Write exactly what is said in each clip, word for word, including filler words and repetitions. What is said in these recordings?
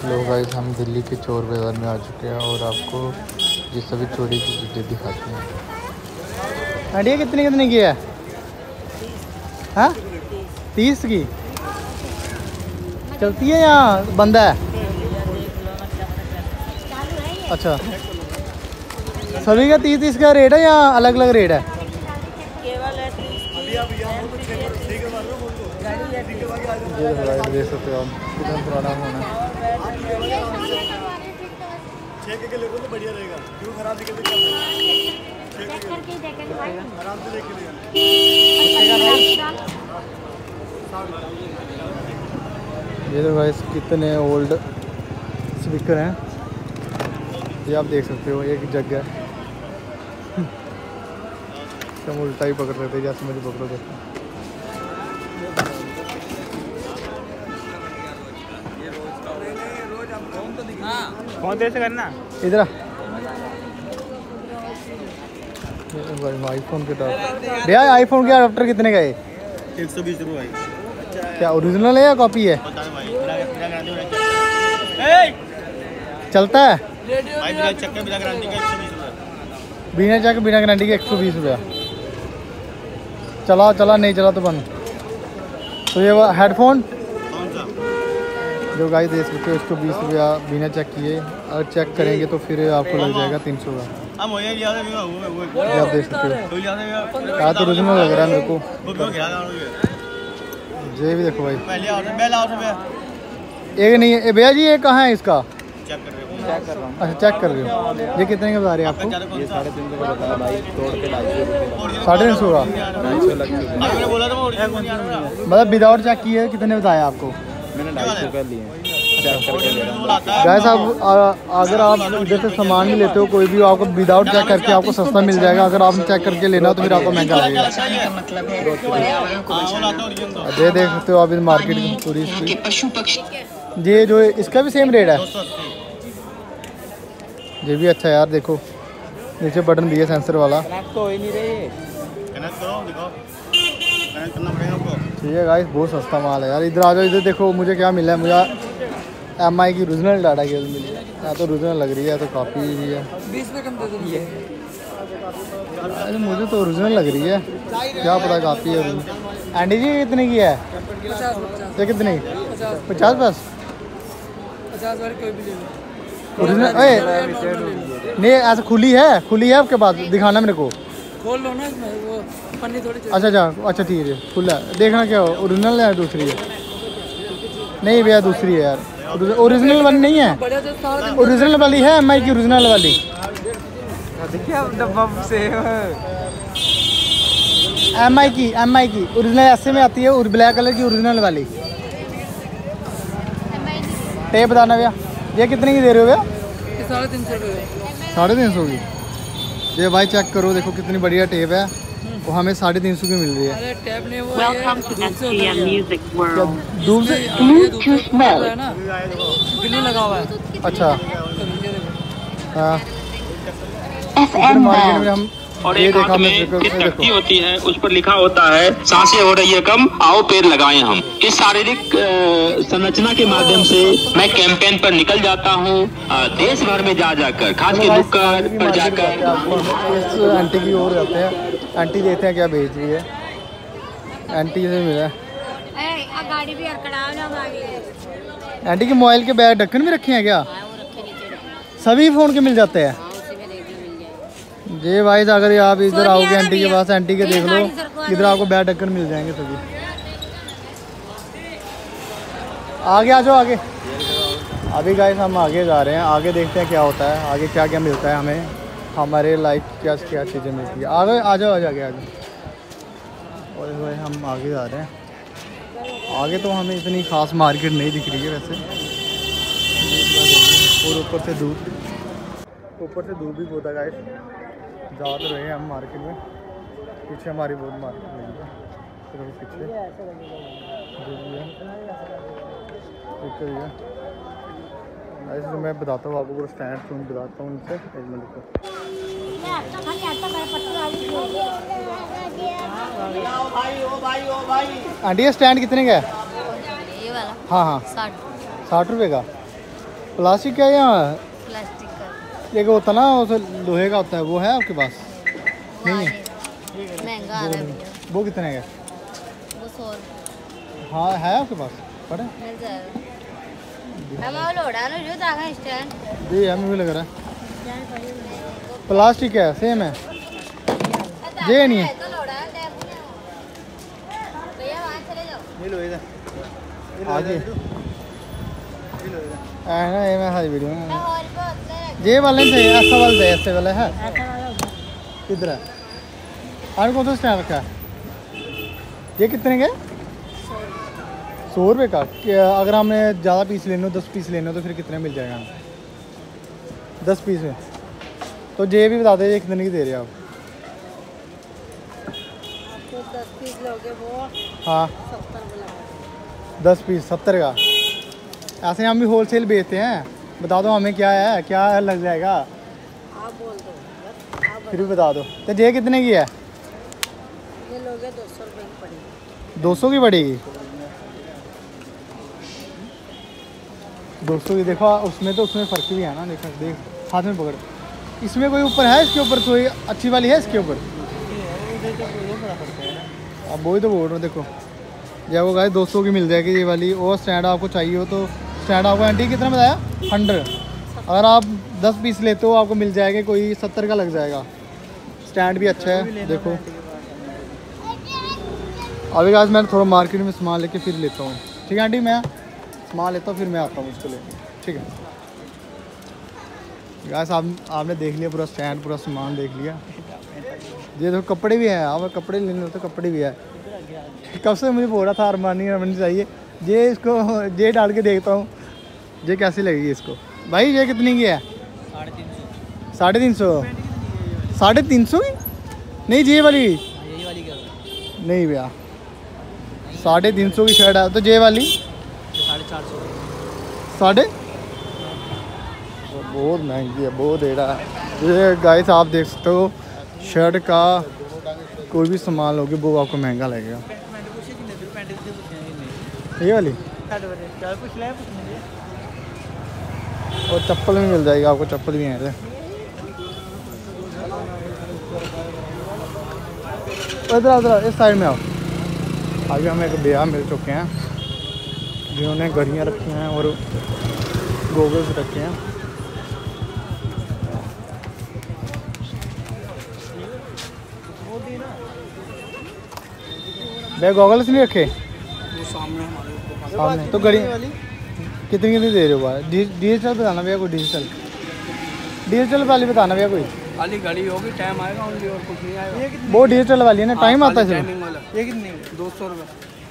लो guys, हम दिल्ली के चोर बाज़ार में आ चुके हैं और आपको ये सभी चोरी की चीज़ें दिखाते हैं। आइडिया कितने कितने की है? हाँ, तीस की चलती है या बंद है? अच्छा, सभी का तीस तीस का रेट है या अलग अलग रेट है? देख सकते हो आप कितना पुराना फोन है। चेक के लेको तो बढ़िया रहेगा, क्यों खराब दिखे तो चेक करके आराम से देख के ये तो गाइस कितने ओल्ड स्पीकर हैं, ये आप देख सकते हो। एक जग है, हम उल्टा ही पकड़ रहे थे जैसे मुझे पकड़ो देखो। कौन से करना इधर आईफोन के टॉप भैया, आईफोन के अडाप्टर कितने का है? एक सौ बीस रुपये। क्या ओरिजिनल है या कॉपी है? चलता है बिना चेक बिना गारंटी के एक सौ बीस रुपया। चला चला नहीं चला तो बंद। तो ये हेडफोन जो गाइस देख सकते हो एक सौ बीस रुपया बिना चेक किए, अगर चेक करेंगे तो फिर आपको लग जाएगा तीन सौ का। आप देख सकते हो क्या तो ओरिजिनल लग रहा है मेरे को। ये भी देखो भाई, एक नहीं है भैया जी, ये कहाँ है इसका? अच्छा चेक कर रहे हो। ये कितने का बता रहे हैं आपको? ये साढ़े तीन सौ का बताया भाई, तोड़ के साढ़े तीन सौ का। मतलब विदाउट चेक किए कितने बताया आपको? मैंने ढाई सौ का लिए गाइस। आप अगर आप इधर से सामान भी लेते हो कोई भी, आपको विदाउट चेक करके आपको सस्ता मिल जाएगा। अगर आप चेक करके लेना हो तो फिर आपको महंगा लगेगा। ये देख सकते हो आप इस मार्केट की पूरी इसकी। ये जो इसका भी सेम रेट है, ये भी अच्छा है यार। देखो नीचे बटन भी है सेंसर वाला। ठीक है गाइस, बहुत सस्ता माल है यार। इधर आ जाओ, इधर देखो मुझे क्या मिला है। मुझे एम आई की ओरिजिनल डाटा केबल मिली है। यहाँ तो ओरिजिनल लग रही है, तो काफ़ी भी है। बीस में कम दे दो। अरे मुझे तो ओरिजिनल लग रही है, क्या पता काफ़ी है। एंडी जी कितने की है? ये कितने की? पचास बस ओरिजिनल। नहीं ऐसा खुली है, खुली है आपके पास? दिखाना मेरे को। खोल लो ना इसमें, वो पन्नी थोड़ी। अच्छा अच्छा अच्छा ठीक है, खुला देखना क्या हो। ओरिजिनल है दूसरी है? नहीं भैया दूसरी है यार, ओरिजिनल वाली नहीं है। ओरिजिनल वाली है एम आई की, ओरिजिनल वाली। एम आई की, एम आई की ओरिजिनल ऐसे में आती है और ब्लैक कलर की ओरिजिनल वाली। टेप बताना भैया, ये कितने की दे रहे हो भैया? साढ़े तीन सौ रुपये। साढ़े तीन सौ की? ये भाई चेक करो, देखो कितनी बढ़िया टेप है, वो हमें साढ़े तीन सौ की मिल रही है। अरे टेप नहीं, वो दूर से है ना, ग्लू लगा हुआ है। अच्छा हाँ, मार्केट में हम और एक हाथ में एक तख्ती होती है, उस पर लिखा होता है सांसें हो रही है कम, आओ पेड़ लगाएं हम। इस शारीरिक संरचना के माध्यम से मैं कैंपेन पर निकल जाता हूं, देश भर में जा जाकर, खास के नुक्कड़ पर जाकर। आंटी की ओर जाते हैं, आंटी देखते हैं क्या बेच रही है। आंटी से मिला गाड़ी भी आंटी के मोबाइल के बैग ढक्कन भी रखे हैं क्या? सभी फोन के मिल जाते हैं जी भाई। अगर आप इधर आओगे आंटी के पास, आंटी के देख लो, इधर आपको बैग ढक्कन मिल जाएंगे सभी। आगे आ जाओ आगे। अभी गाइस हम आगे जा रहे हैं, आगे देखते हैं क्या होता है, आगे क्या क्या मिलता है हमें, हमारे लाइफ क्या क्या चीज़ें मिलती है। आगे आ जाओ, आ जाओ आगे आगे। और भाई हम आगे जा रहे हैं। आगे तो हमें इतनी ख़ास मार्केट नहीं दिख रही है वैसे, और ऊपर से धूप, ऊपर से धूप भी बहुत है गाइस। जा तो रहे हैं हम मार्केट में, पीछे हमारी बहुत मार्केट लगी है, तो पीछे जो भी है पीछे भी है। ऐसे तो मैं बताता हूँ आपको, पूरा स्टैंड फोन बताता हूँ उनसे। एक मिनट को आंटी ये स्टैंड कितने का है? ये वाला हाँ हाँ साठ साठ रुपये का। प्लास्टिक का या प्लास्टिक का एक होता ना उस लोहे का होता है, वो है आपके पास? नहीं है। महंगा आ रहा है भैया। वो कितने का? वो सौ रुपये हाँ है आपके पास? पड़ा मिल जाएगा। हम और लोड़ा ना जो ताका स्टैंड जी हमें भी लग रहा है प्लास्टिक है, सेम है ये नहीं है। तो लोड़ा है भैया वहाँ चले जाओ। ये लो इधर आगे है ना, ये मैं सारी वीडियो में और बहुत है। ये वाले से ऐसा वाला है, ऐसे वाला है किधर है? और कौन सा स्टैंड रखा है? ये कितने का? सौ रुपये का। क्या अगर हमने ज़्यादा पीस लेने हो, दस पीस लेने हो तो फिर कितने मिल जाएगा हमें? दस पीस में तो ये भी बता दे कितने की दे रहे हो आप? तो दस पीस लोगे वो हाँ सत्तर में लगा। दस पीस सत्तर का। ऐसे हम भी होल सेल बेचते हैं, बता दो हमें क्या है, क्या लग जाएगा आप बोल दो बस, आप फिर भी बता दो। तो ये कितने की है? ये लोगे दो सौ रुपये की पड़ेगी। दो सौ की पड़ेगी। दो सौ की देखो, उसमें तो उसमें फ़र्क भी है ना। देखो देख हाथ में पकड़, इसमें कोई ऊपर है? इसके ऊपर कोई अच्छी वाली है इसके ऊपर? अब वही तो बोल रहा हूँ। देखो जब वो गाय दो सौ की मिल जाएगी ये वाली। और स्टैंड आपको चाहिए हो तो स्टैंड आपको आंटी कितना बताया? हंड्रेड। अगर आप दस पीस लेते हो आपको मिल जाएगा कोई सत्तर का लग जाएगा। स्टैंड भी अच्छा है देखो। अभी गाइस मैं थोड़ा मार्केट में सामान लेके फिर लेता हूँ, ठीक है आंटी? मैं सामान लेता हूँ फिर मैं आता हूँ उसको लेके, ठीक है? गाइस आप आपने देख लिया पूरा स्टैंड, पूरा सामान देख लिया। ये देखो कपड़े भी हैं, आप कपड़े लेने हो तो कपड़े भी है। कब से मुझे बोल रहा था अरमानी अरमानी चाहिए। ये इसको ये डाल के देखता हूँ ये कैसी लगेगी इसको। भाई ये कितनी की है? साढ़े तीन सौ। साढ़े तीन सौ की नहीं, ये वाली यही वाली क्या नहीं भैया, साढ़े तीन सौ की शर्ट है। तो ये वाली साढ़े चार सौ साढ़े बहुत महंगी है, बहुत एड़ा है। ये गाइस आप देख सकते हो शर्ट का कोई भी सामान लोगे वो आपको महंगा लगेगा। ये वाली और चप्पल भी मिल जाएगी आपको, चप्पल भी हैं। इधर इधर इस साइड में आओ। आगे हमें एक भैया मिल चुके हैं जिन्होंने घड़ियाँ रखी हैं और गोगल्स रखे हैं। भैया गॉगल्स नहीं रखे? वो सामने हमारे सामने तो घड़ी कितनी कितनी दे रहे हो भाई? डिजिटल बताना भैया, कोई डिजिटल डिजिटल वाली बताना भैया कोई। वाली घड़ी होगी, टाइम आएगा ओनली और कुछ नहीं आएगा। वो डिजिटल वाली है ना, टाइम आता है सिर्फ। टाइमिंग वाला। ये कितनी? दो सौ रुपये।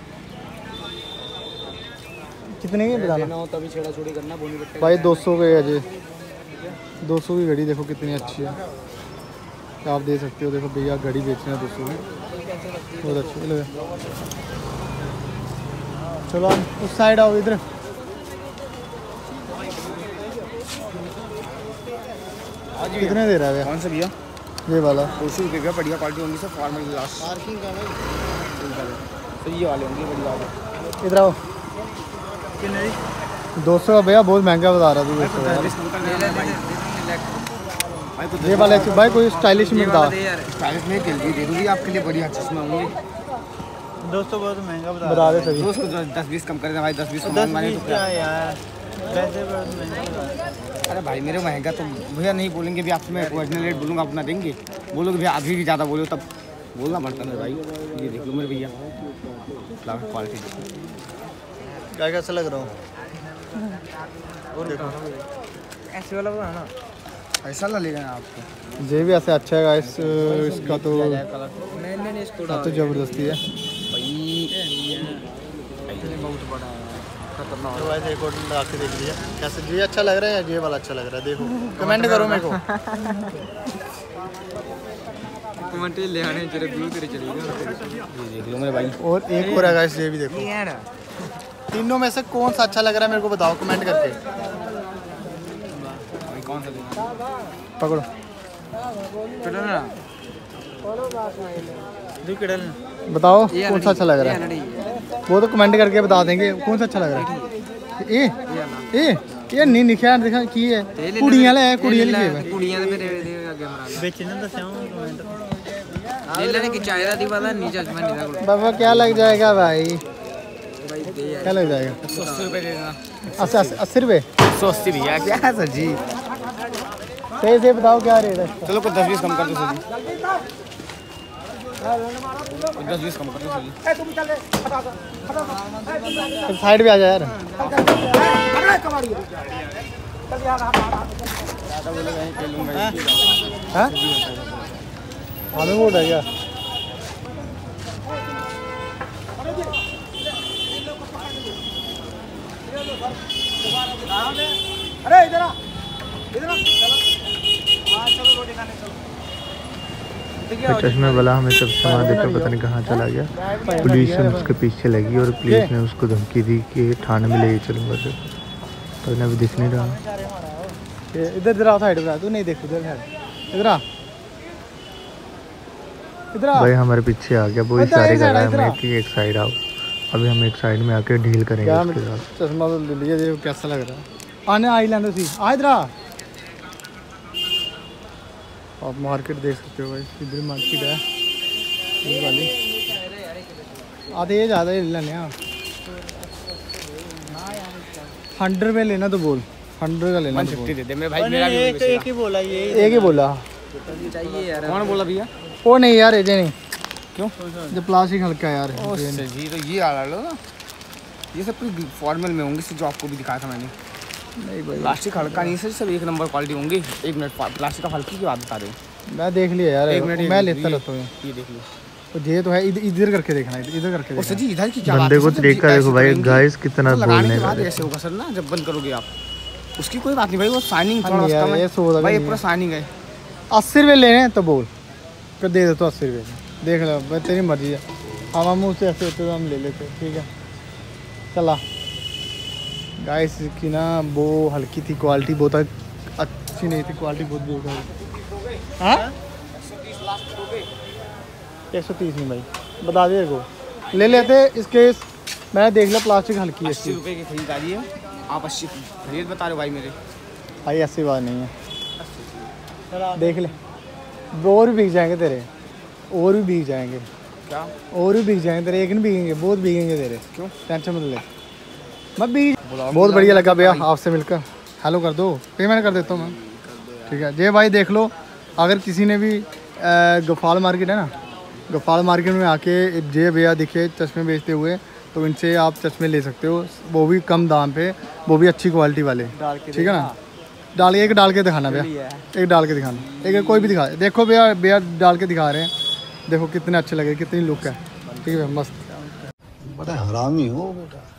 कितने की बताना लेना हो तभी छेड़ा छोड़ी करना बोनी बट्टे भाई? दो सौ के अजय, दो सौ की घड़ी देखो कितनी अच्छी है, आप दे सकते हो। देखो भैया घड़ी बेच रहे हैं दो सौ में, बहुत अच्छी लगे। चलो आप उस साइड आओ, इधर कितने दे रहा है भैया? कौन सा भैया? ये वाला दो सौ रुपये का बढ़िया क्वालिटी होंगी सर, फॉर्मल ग्लास। पार्किंग का तो ये वाले होंगे बढ़िया वाले। इधर आओ। दो सौ का भैया बहुत महंगा बता रहा था दो सौ यार। ये वाला भाई कोई स्टाइलिश में बता। स्टाइलिश में जल्दी दे दूँगी आपके लिए, बढ़िया चश्मा होंगे। दोस्तों बहुत महंगा बता बता दे सभी। दोस्त दस बीस कम कर देना भाई, दस बीस मांगवाने तो क्या यार। अरे भाई मेरे महंगा तो भैया नहीं बोलेंगे भी आपसे। मैं ओरिजिनल रेट बोलूँगा अपना देंगे, बोलोगे भैया अभी भी ज़्यादा बोलो तब बोलना पड़ता है भाई। ये देख लो मेरे भैया फ्लावर क्वालिटी क्या कैसा लग रहा हूँ? ऐसे वाला ना ऐसा ला लेगा आपको। ये भी ऐसे अच्छा है गाइस, इसका तो नहीं नहीं इसको तो ज़बरदस्ती है बहुत बड़ा है, खतरनाक। तो वैसे एक और लगा के देख लिया कैसे, ये अच्छा लग रहा है या ये वाला अच्छा लग रहा है? देखो कमेंट करो मेरे को। कमेंट ले आने तेरे व्यू तेरे चलेगा। ये देख लो मेरे भाई। और एक और है गाइस, ये भी देखो। तीनों में से कौन सा अच्छा लग रहा है मेरे को बताओ कमेंट करके। भाई कौन सा लेना? पकड़ो बताओ कौन सा अच्छा लग रहा है। वो तो कमेंट करके बता देंगे कौन सा अच्छा लग रहा है। ए ए ये नहीं लिखा दिखा की है कुड़ियां ले कुड़ियां लिखे हुए कुड़ियां ते फिर अगे मरा बेचने दस्या ले लेने की चाहेदा दी पता नहीं चश्मा नहीं था बाबा क्या लग जाएगा भाई भाई दे क्या लग जाएगा एक सौ अस्सी रुपए दे देना अस्सी अस्सी रुपए एक सौ अस्सी भैया क्या है सर जी सही से बताओ क्या रेट है चलो कुछ दस बीस कम कर दो सर जी दस बीस कम कर दो सर जी साइड पे आ जा यार हाँ हमें वो है क्या अरे इधर इधर चश्मे वाला हमें सब सामान देकर पता नहीं कहाँ चला गया। पुलिस उसके पीछे लगी और पुलिस ने उसको धमकी दी कि थाने में ले चलूँगा तो पर अभी दिख नहीं रहा। इधर इधर आओ साइड पे तू नहीं देख उधर इधर आ इधर आ भाई हमारे पीछे आ गया वो इशारे कर रहा है हमें कि एक साइड आओ। अभी हम एक साइड में आके डील करेंगे उसके साथ। चश्मा तो ले लिया ये कैसा लग रहा है आने आई लेंदो सी आ इधर आ आप मार्केट देख सकते हो भाई इधर मार्केट है ये वाली आधे ये ज़्यादा ही लेने हंड्रेड रुपये लेना तो बोल हंड्रेड का लेना तो बोल। दे दे मेरे भाई मेरा भी एक एक ही बोला ये एक ही बोला चाहिए यार कौन बोला भैया वो नहीं यार ये नहीं क्यों जो प्लास्टिक हल्का है यार ओ जी तो ये आ लो ना ये सब कुछ फॉर्मल में होंगे जो आपको भी दिखाया था मैंने नहीं भाई प्लास्टिक हल्का नहीं सर सब एक नंबर क्वालिटी होंगी। एक मिनट प्लास्टिक का हल्की की बात बता दो मैं देख लिया यार एक मिनट मैं लेता रहता हूँ ये देख लो तो ये तो है इधर इधर करके देखना है इधर करके देखना जी इधर की क्या बात बंदे को तरीका देखो भाई गाइस कितना बोलने का ऐसे होगा सर ना जब बंद करोगे आप उसकी कोई बात नहीं भाई वो शाइनिंग थोड़ा यार ये सोदा भाई पूरा शाइनिंग है अस्सी रुपये लेने तो बोल फिर दे दे तो अस्सी रुपये देख लो भाई तेरी मर्जी है हम हम मुँह से ऐसे होते तो हम ले लेते ठीक है चला गाइस की ना वो हल्की थी क्वालिटी बहुत अच्छी नहीं थी क्वालिटी बहुत बेकार हाँ एक सौ तीस नहीं भाई बता दिए को ले लेते इसके मैंने देख लिया प्लास्टिक हल्की है अस्सी रुपये की खरीदारी है आप अस्सी खरीद बता रहे हो भाई मेरे भाई ऐसी बात नहीं है देख ले और भी बिक जाएंगे तेरे और भी बिक जाएंगे क्या और भी बिक जाएंगे तेरे एक नहीं बिकेंगे बहुत बिकेंगे तेरे क्यों टेंशन मत ले मैं बिक बहुत बढ़िया लगा भैया आपसे मिलकर हेलो कर दो पेमेंट कर देता हूँ मैं ठीक है जे भाई देख लो अगर किसी ने भी गफाल मार्केट है ना गफाल मार्केट में आके जे भैया दिखे चश्मे बेचते हुए तो इनसे आप चश्मे ले सकते हो वो भी कम दाम पे वो भी अच्छी क्वालिटी वाले ठीक है ना डाल एक डाल के दिखाना भैया एक डाल के दिखाना एक कोई भी दिखा देखो भैया भैया डाल के दिखा रहे हैं देखो कितने अच्छे लगे कितनी लुक है ठीक है मस्त बड़ा हरामी हो बेटा।